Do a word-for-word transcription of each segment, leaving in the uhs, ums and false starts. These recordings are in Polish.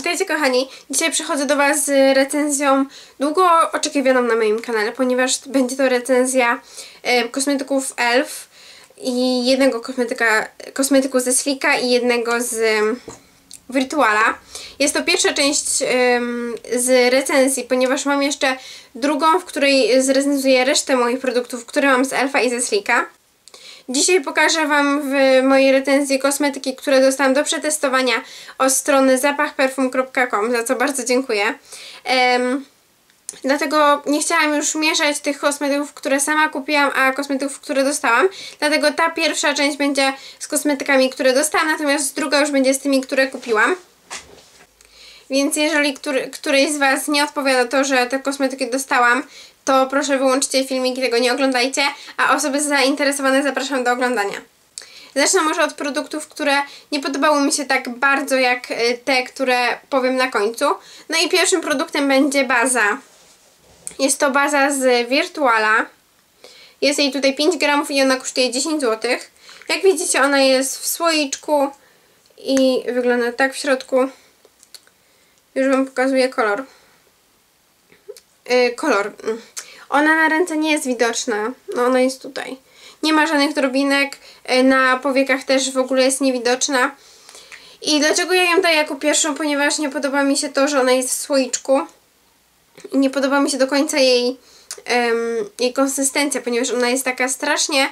Witajcie kochani, dzisiaj przychodzę do Was z recenzją długo oczekiwaną na moim kanale, ponieważ będzie to recenzja e, kosmetyków E L F i jednego kosmetyka, kosmetyku ze Sleeka i jednego z um, Virtuala. Jest to pierwsza część um, z recenzji, ponieważ mam jeszcze drugą, w której zrecenzuję resztę moich produktów, które mam z E L F a i ze Sleeka. Dzisiaj pokażę Wam w mojej recenzji kosmetyki, które dostałam do przetestowania od strony zapach perfum kropka com, za co bardzo dziękuję. Um, dlatego nie chciałam już mieszać tych kosmetyków, które sama kupiłam, a kosmetyków, które dostałam. Dlatego ta pierwsza część będzie z kosmetykami, które dostałam, natomiast druga już będzie z tymi, które kupiłam. Więc jeżeli który, któryś z Was nie odpowiada to, że te kosmetyki dostałam, to proszę wyłączcie filmiki, tego nie oglądajcie, a osoby zainteresowane zapraszam do oglądania. Zacznę może od produktów, które nie podobały mi się tak bardzo jak te, które powiem na końcu. No i pierwszym produktem będzie baza. Jest to baza z Virtuala. Jest jej tutaj pięć gramów i ona kosztuje dziesięć złotych. Jak widzicie, ona jest w słoiczku i wygląda tak w środku. Już Wam pokazuję kolor. Yy, kolor. Ona na ręce nie jest widoczna. No ona jest tutaj. Nie ma żadnych drobinek. Yy, na powiekach też w ogóle jest niewidoczna. I dlaczego ja ją daję jako pierwszą? Ponieważ nie podoba mi się to, że ona jest w słoiczku. I nie podoba mi się do końca jej, yy, jej konsystencja, ponieważ ona jest taka strasznie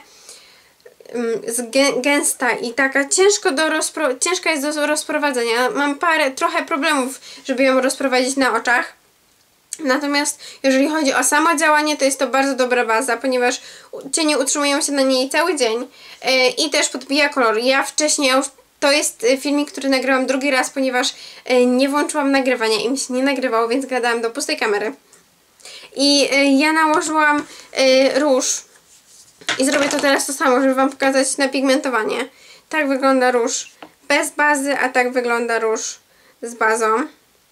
gęsta i taka ciężko do rozpro ciężka jest do rozprowadzenia. Mam parę, trochę problemów, żeby ją rozprowadzić na oczach. Natomiast jeżeli chodzi o samo działanie, to jest to bardzo dobra baza, ponieważ cienie utrzymują się na niej cały dzień yy, i też podbija kolor. Ja wcześniej, ja już, to jest filmik, który nagrałam drugi raz, ponieważ yy, nie włączyłam nagrywania i mi się nie nagrywało, więc gadałam do pustej kamery. I yy, ja nałożyłam yy, róż. I zrobię to teraz to samo, żeby Wam pokazać napigmentowanie. Tak wygląda róż bez bazy, a tak wygląda róż z bazą.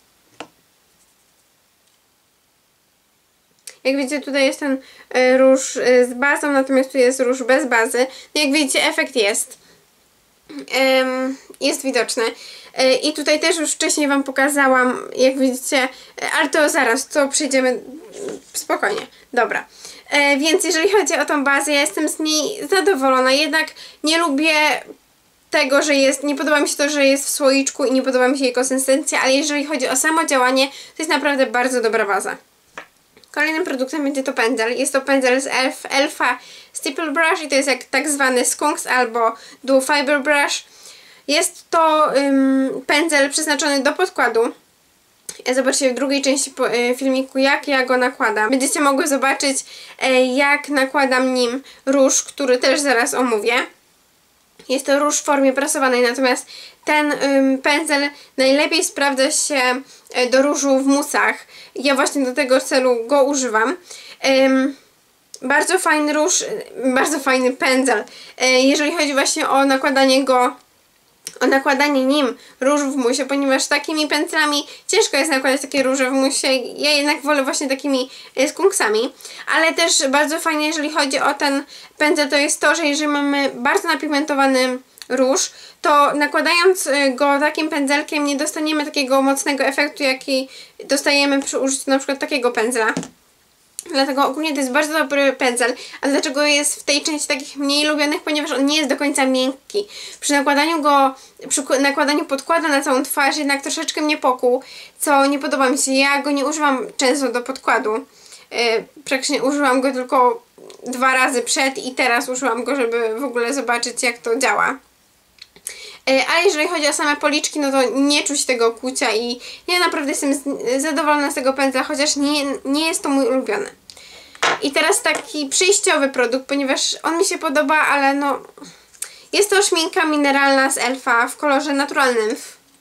Jak widzicie, tutaj jest ten y, róż y, z bazą, natomiast tu jest róż bez bazy. No jak widzicie, efekt jest. Ym, jest widoczny. Y, I tutaj też już wcześniej Wam pokazałam, jak widzicie, y, ale to zaraz, to przejdziemy y, spokojnie. Dobra. E, więc jeżeli chodzi o tą bazę, ja jestem z niej zadowolona, jednak nie lubię tego, że jest, nie podoba mi się to, że jest w słoiczku i nie podoba mi się jej konsystencja, ale jeżeli chodzi o samo działanie, to jest naprawdę bardzo dobra baza. Kolejnym produktem będzie to pędzel. Jest to pędzel z E L F a Stipple Brush i to jest jak tak zwany skunks albo dual fiber brush. Jest to ym, pędzel przeznaczony do podkładu. Zobaczcie w drugiej części filmiku, jak ja go nakładam. Będziecie mogły zobaczyć, jak nakładam nim róż, który też zaraz omówię. Jest to róż w formie prasowanej, natomiast ten ym, pędzel najlepiej sprawdza się do różu w musach. Ja właśnie do tego celu go używam. Ym, bardzo fajny róż, bardzo fajny pędzel. Jeżeli chodzi właśnie o nakładanie go o nakładanie nim róż w musie, ponieważ takimi pędzlami ciężko jest nakładać takie róże w musie. Ja jednak wolę właśnie takimi skunksami. Ale też bardzo fajne, jeżeli chodzi o ten pędzel, to jest to, że jeżeli mamy bardzo napigmentowany róż, to nakładając go takim pędzelkiem nie dostaniemy takiego mocnego efektu, jaki dostajemy przy użyciu na przykład takiego pędzla. Dlatego ogólnie to jest bardzo dobry pędzel. A dlaczego jest w tej części takich mniej lubionych? Ponieważ on nie jest do końca miękki. Przy nakładaniu go, przy nakładaniu podkładu na całą twarz jednak troszeczkę mnie pokuł, co nie podoba mi się. Ja go nie używam często do podkładu. Yy, praktycznie użyłam go tylko dwa razy przed i teraz użyłam go, żeby w ogóle zobaczyć, jak to działa. Ale jeżeli chodzi o same policzki, no to nie czuć tego kłucia i ja naprawdę jestem zadowolona z tego pędzla, chociaż nie, nie jest to mój ulubiony. I teraz taki przejściowy produkt, ponieważ on mi się podoba, ale no... Jest to szminka mineralna z E L F a w kolorze naturalnym.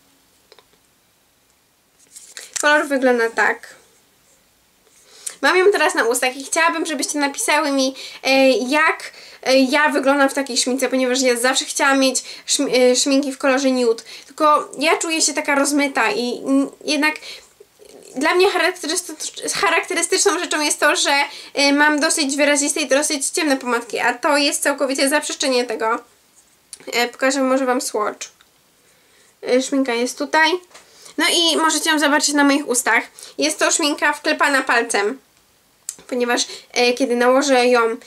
Kolor wygląda tak. Mam ją teraz na ustach i chciałabym, żebyście napisały mi, e, jak e, ja wyglądam w takiej szmince, ponieważ ja zawsze chciałam mieć szm e, szminki w kolorze nude, tylko ja czuję się taka rozmyta i n, jednak dla mnie charakterystycz charakterystyczną rzeczą jest to, że e, mam dosyć wyraziste i dosyć ciemne pomadki, a to jest całkowicie zaprzeczenie tego. E, pokażę może Wam swatch. E, szminka jest tutaj. No i możecie ją zobaczyć na moich ustach. Jest to szminka wklepana palcem, ponieważ e, kiedy nałożę ją e,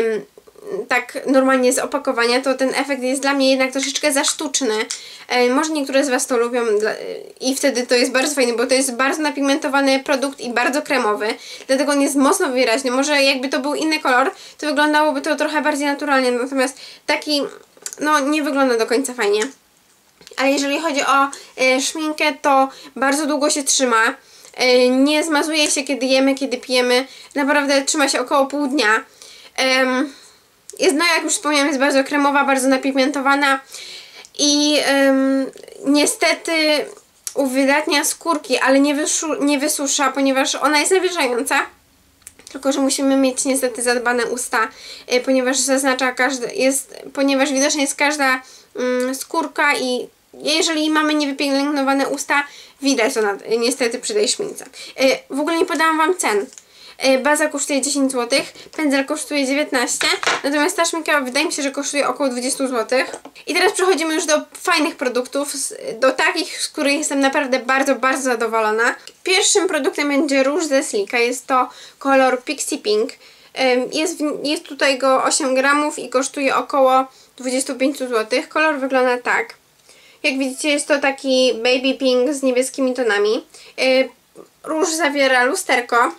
tak normalnie z opakowania, to ten efekt jest dla mnie jednak troszeczkę za sztuczny. E, może niektóre z Was to lubią dla, i wtedy to jest bardzo fajne, bo to jest bardzo napigmentowany produkt i bardzo kremowy, dlatego on jest mocno wyraźny. Może jakby to był inny kolor, to wyglądałoby to trochę bardziej naturalnie, natomiast taki, no, nie wygląda do końca fajnie. Ale jeżeli chodzi o e, szminkę, to bardzo długo się trzyma. E, nie zmazuje się, kiedy jemy, kiedy pijemy. Naprawdę trzyma się około pół dnia. E, jest, no jak już wspomniałam, jest bardzo kremowa, bardzo napigmentowana. I e, niestety uwydatnia skórki, ale nie, wyszu, nie wysusza, ponieważ ona jest nawilżająca. Tylko że musimy mieć niestety zadbane usta, e, ponieważ zaznacza każdy, jest, ponieważ widoczna jest każda mm, skórka i jeżeli mamy niewypielęgnowane usta, widać to na, niestety przy tej szmince. E, w ogóle nie podałam Wam cen. E, baza kosztuje dziesięć złotych, pędzel kosztuje dziewiętnaście, natomiast ta szminka wydaje mi się, że kosztuje około dwadzieścia złotych. I teraz przechodzimy już do fajnych produktów, do takich, z których jestem naprawdę bardzo, bardzo zadowolona. Pierwszym produktem będzie róż ze Silka, jest to kolor Pixie Pink. E, jest, jest tutaj go osiem gramów i kosztuje około dwadzieścia pięć złotych. Kolor wygląda tak. Jak widzicie, jest to taki baby pink z niebieskimi tonami. Yy, róż zawiera lusterko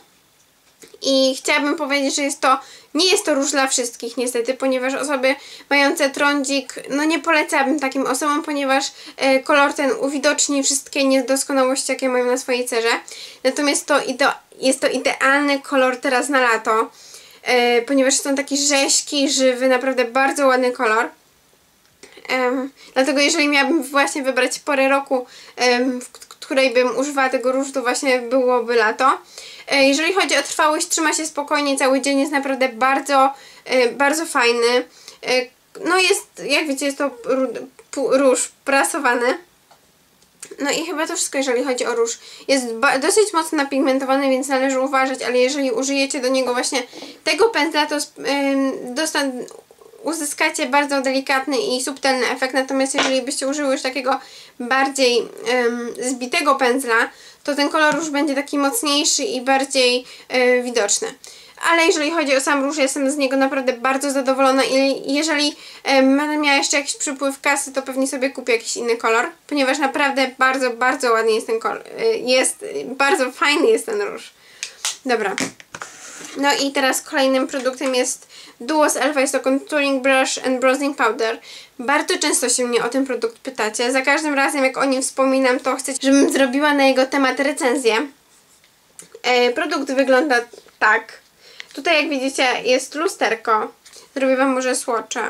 i chciałabym powiedzieć, że jest to, nie jest to róż dla wszystkich niestety, ponieważ osoby mające trądzik, no nie polecałabym takim osobom, ponieważ yy, kolor ten uwidoczni wszystkie niedoskonałości, jakie mają na swojej cerze. Natomiast to ide jest to idealny kolor teraz na lato, yy, ponieważ są taki rześki, żywy, naprawdę bardzo ładny kolor. Um, dlatego jeżeli miałabym właśnie wybrać porę roku, um, w której bym używała tego różu, to właśnie byłoby lato. E, jeżeli chodzi o trwałość, trzyma się spokojnie, cały dzień jest naprawdę bardzo, e, bardzo fajny. E, no jest, jak widzicie, jest to róż prasowany. No i chyba to wszystko, jeżeli chodzi o róż. Jest dosyć mocno napigmentowany, więc należy uważać, ale jeżeli użyjecie do niego właśnie tego pędzla, to dostan uzyskacie bardzo delikatny i subtelny efekt, natomiast jeżeli byście użyły już takiego bardziej um, zbitego pędzla, to ten kolor już będzie taki mocniejszy i bardziej y, widoczny. Ale jeżeli chodzi o sam róż, jestem z niego naprawdę bardzo zadowolona i jeżeli um, będę miała jeszcze jakiś przypływ kasy, to pewnie sobie kupię jakiś inny kolor, ponieważ naprawdę bardzo, bardzo ładny jest ten kolor. Y, jest, bardzo fajny jest ten róż. Dobra. No i teraz kolejnym produktem jest Duo z Elfa, jest to Contouring Brush and Bronzing Powder. Bardzo często się mnie o ten produkt pytacie. Za każdym razem jak o nim wspominam, to chcecie, żebym zrobiła na jego temat recenzję. E, produkt wygląda tak. Tutaj jak widzicie jest lusterko. Zrobię Wam może swatcha.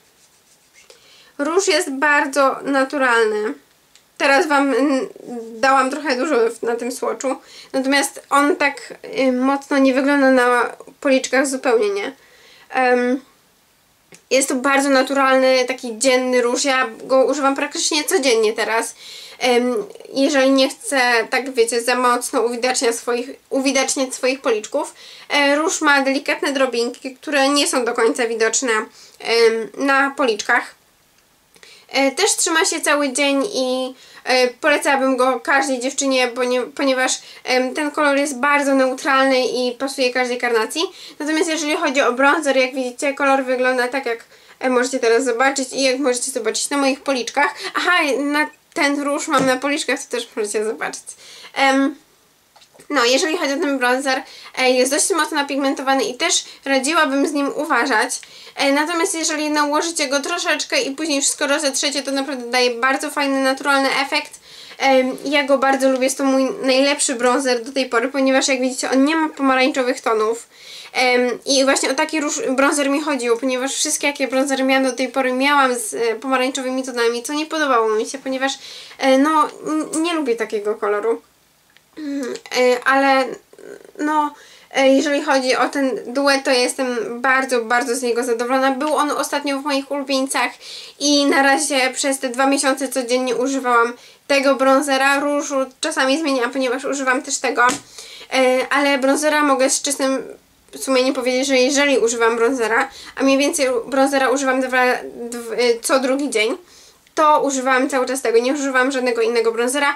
Róż jest bardzo naturalny. Teraz Wam dałam trochę dużo na tym swatchu. Natomiast on tak y, mocno nie wygląda na policzkach, zupełnie nie. Um, jest to bardzo naturalny, taki dzienny róż. Ja go używam praktycznie codziennie teraz. Um, jeżeli nie chcę, tak wiecie, za mocno uwidaczniać swoich, uwidaczniać swoich policzków. E, róż ma delikatne drobinki, które nie są do końca widoczne um, na policzkach. E, też trzyma się cały dzień i e, polecałabym go każdej dziewczynie, ponieważ e, ten kolor jest bardzo neutralny i pasuje każdej karnacji. Natomiast jeżeli chodzi o bronzer, jak widzicie, kolor wygląda tak, jak e, możecie teraz zobaczyć i jak możecie zobaczyć na moich policzkach. Aha, na ten róż mam na policzkach, to też możecie zobaczyć. Um, No, jeżeli chodzi o ten bronzer, e, jest dość mocno napigmentowany i też radziłabym z nim uważać. E, natomiast jeżeli nałożycie go troszeczkę i później wszystko rozetrzecie, to naprawdę daje bardzo fajny, naturalny efekt. E, ja go bardzo lubię, jest to mój najlepszy bronzer do tej pory, ponieważ jak widzicie, on nie ma pomarańczowych tonów. E, I właśnie o taki róż bronzer mi chodziło, ponieważ wszystkie jakie bronzery miałam do tej pory miałam z e, pomarańczowymi tonami, co nie podobało mi się, ponieważ e, no, nie lubię takiego koloru. Ale no, jeżeli chodzi o ten duet, to jestem bardzo, bardzo z niego zadowolona. Był on ostatnio w moich ulubieńcach i na razie przez te dwa miesiące codziennie używałam tego bronzera. Różu czasami zmieniam, ponieważ używam też tego, ale bronzera mogę z czystym sumieniem powiedzieć, że jeżeli używam bronzera, a mniej więcej bronzera używam dwa, dwa, co drugi dzień, to używam cały czas tego, nie używam żadnego innego bronzera.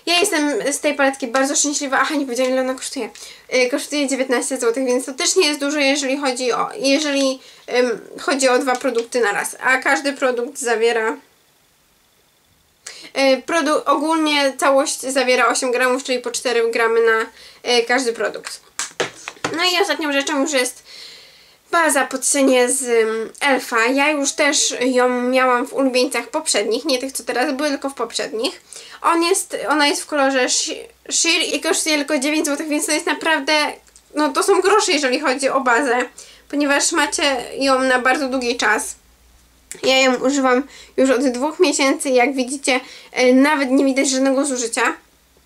Ja jestem z tej paletki bardzo szczęśliwa. Aha, nie powiedziałam, ile ona kosztuje. Yy, kosztuje dziewiętnaście złotych, więc to też nie jest dużo, jeżeli chodzi o, jeżeli ym, chodzi o dwa produkty na raz. A każdy produkt zawiera... Yy, produ ogólnie całość zawiera osiem gramów, czyli po cztery gramy na yy, każdy produkt. No i ostatnią rzeczą już jest baza pod cienie z um, Elfa. Ja już też ją miałam w ulubieńcach poprzednich, nie tych co teraz były, tylko w poprzednich. On jest, ona jest w kolorze Sheer i kosztuje tylko dziewięć złotych, więc to jest naprawdę, no to są grosze, jeżeli chodzi o bazę, ponieważ macie ją na bardzo długi czas. Ja ją używam już od dwóch miesięcy i jak widzicie, nawet nie widać żadnego zużycia.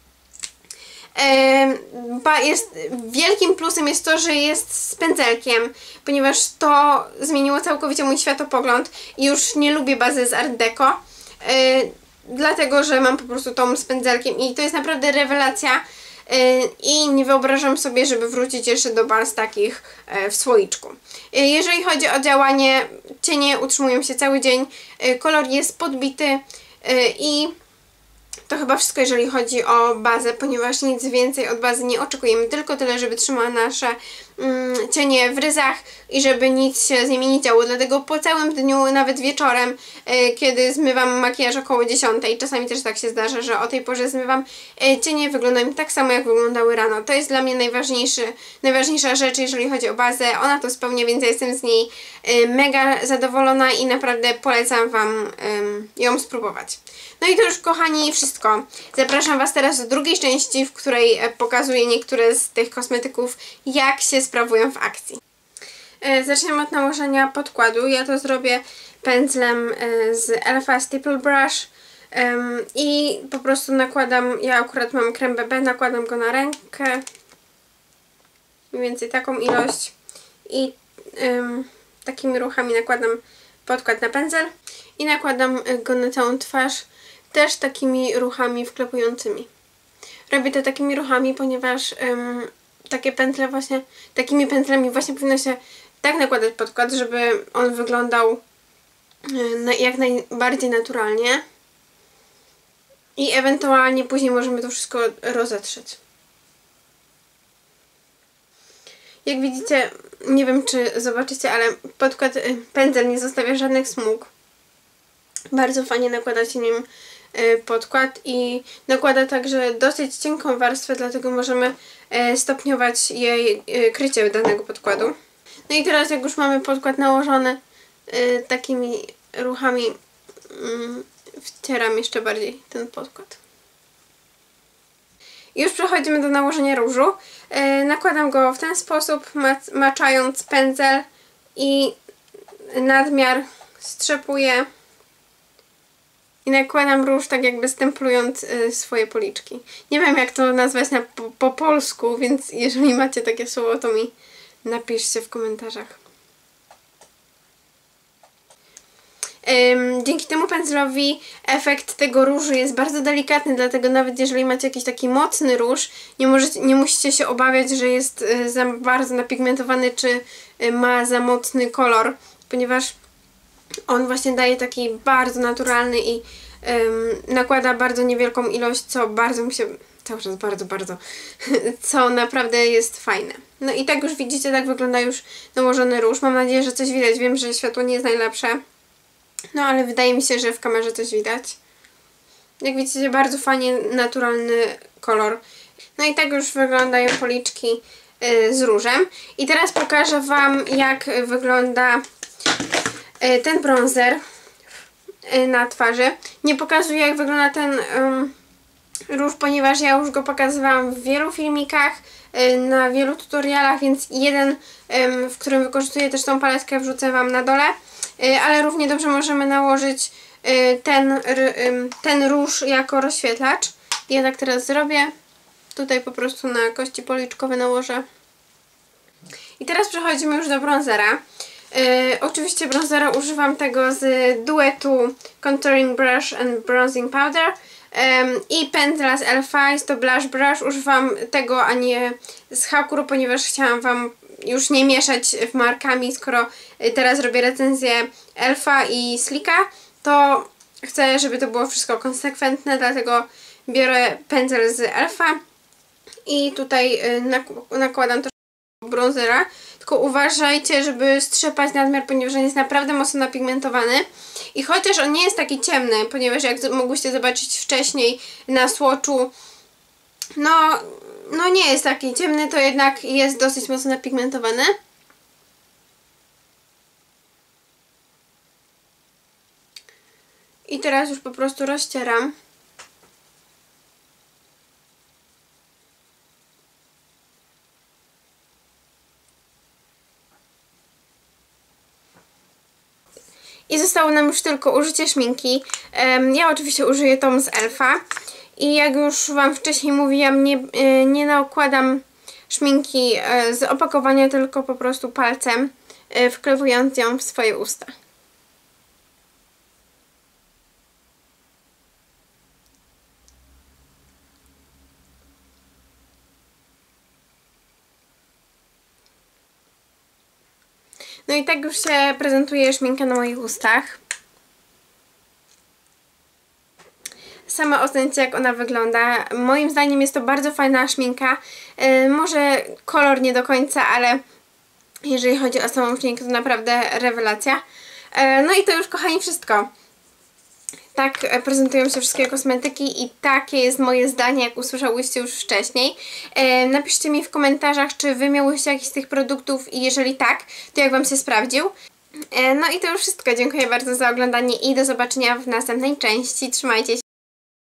Jest, wielkim plusem jest to, że jest z pędzelkiem, ponieważ to zmieniło całkowicie mój światopogląd i już nie lubię bazy z Art Deco, dlatego że mam po prostu tą z pędzelkiem i to jest naprawdę rewelacja i nie wyobrażam sobie, żeby wrócić jeszcze do baz takich w słoiczku. Jeżeli chodzi o działanie, cienie utrzymują się cały dzień, kolor jest podbity i to chyba wszystko, jeżeli chodzi o bazę, ponieważ nic więcej od bazy nie oczekujemy, tylko tyle, żeby trzymała nasze mm, cienie w ryzach i żeby nic się z nimi nie działo. Dlatego po całym dniu, nawet wieczorem, y, kiedy zmywam makijaż około dziesiątej, czasami też tak się zdarza, że o tej porze zmywam, y, cienie wyglądają tak samo, jak wyglądały rano. To jest dla mnie najważniejszy, najważniejsza rzecz, jeżeli chodzi o bazę. Ona to spełnia, więc ja jestem z niej y, mega zadowolona i naprawdę polecam Wam y, ją spróbować. No i to już, kochani, wszystko. Zapraszam Was teraz do drugiej części, w której pokazuję niektóre z tych kosmetyków, jak się sprawują w akcji. Zaczniemy od nałożenia podkładu. Ja to zrobię pędzlem z Elfa Stipple Brush i po prostu nakładam, ja akurat mam krem B B, nakładam go na rękę, mniej więcej taką ilość i um, takimi ruchami nakładam podkład na pędzel i nakładam go na całą twarz, też takimi ruchami wklepującymi. Robię to takimi ruchami, ponieważ um, takie pętle właśnie, takimi pętlami właśnie powinno się tak nakładać podkład, żeby on wyglądał na, jak najbardziej naturalnie i ewentualnie później możemy to wszystko rozetrzeć. Jak widzicie, nie wiem czy zobaczycie, ale podkład, pędzel nie zostawia żadnych smug. Bardzo fajnie nakłada się nim podkład i nakłada także dosyć cienką warstwę, dlatego możemy stopniować jej krycie danego podkładu. No i teraz jak już mamy podkład nałożony, takimi ruchami wcieram jeszcze bardziej ten podkład. Już przechodzimy do nałożenia różu. Nakładam go w ten sposób, maczając pędzel i nadmiar strzepuję. I nakładam róż tak jakby stemplując y, swoje policzki. Nie wiem jak to nazwać na, po, po polsku, więc jeżeli macie takie słowo, to mi napiszcie w komentarzach. Ym, dzięki temu pędzlowi efekt tego różu jest bardzo delikatny, dlatego nawet jeżeli macie jakiś taki mocny róż, nie, możecie, nie musicie się obawiać, że jest y, za bardzo napigmentowany, czy y, ma za mocny kolor, ponieważ on właśnie daje taki bardzo naturalny i um, nakłada bardzo niewielką ilość, co bardzo mi się, cały czas bardzo, bardzo, co naprawdę jest fajne. No i tak już widzicie, tak wygląda już nałożony róż. Mam nadzieję, że coś widać. Wiem, że światło nie jest najlepsze, no ale wydaje mi się, że w kamerze coś widać. Jak widzicie, bardzo fajnie naturalny kolor. No i tak już wyglądają policzki y, z różem. I teraz pokażę Wam, jak wygląda ten bronzer na twarzy. Nie pokazuję jak wygląda ten um, róż, ponieważ ja już go pokazywałam w wielu filmikach, na wielu tutorialach, więc jeden, um, w którym wykorzystuję też tą paletkę, wrzucę Wam na dole, ale równie dobrze możemy nałożyć ten, ten róż jako rozświetlacz. Ja tak teraz zrobię. Tutaj po prostu na kości policzkowe nałożę. I teraz przechodzimy już do bronzera. Yy, oczywiście bronzera używam tego z duetu Contouring Brush and Bronzing Powder yy, i pędzla z Elfa, jest to Blush Brush. Używam tego, a nie z Hakuru, ponieważ chciałam Wam już nie mieszać w markami, skoro teraz robię recenzję Elfa i Slicka, to chcę, żeby to było wszystko konsekwentne, dlatego biorę pędzel z Elfa i tutaj nakładam troszkę bronzera. Tylko uważajcie, żeby strzepać nadmiar, ponieważ on jest naprawdę mocno napigmentowany. I chociaż on nie jest taki ciemny, ponieważ jak mogłyście zobaczyć wcześniej na swatchu, no, no nie jest taki ciemny, to jednak jest dosyć mocno napigmentowany. I teraz już po prostu rozcieram. I zostało nam już tylko użycie szminki. Ja oczywiście użyję tą z Elfa. I jak już Wam wcześniej mówiłam, nie, nie nakładam szminki z opakowania, tylko po prostu palcem, wklewując ją w swoje usta. No i tak już się prezentuje szminka na moich ustach. Sama ocencie, jak ona wygląda. Moim zdaniem jest to bardzo fajna szminka. Yy, może kolor nie do końca, ale jeżeli chodzi o samą szminkę, to naprawdę rewelacja. Yy, no i to już, kochani, wszystko. Tak prezentują się wszystkie kosmetyki i takie jest moje zdanie, jak usłyszałyście już wcześniej. E, napiszcie mi w komentarzach, czy Wy miałyście jakiś z tych produktów i jeżeli tak, to jak Wam się sprawdził. E, no i to już wszystko. Dziękuję bardzo za oglądanie i do zobaczenia w następnej części. Trzymajcie się.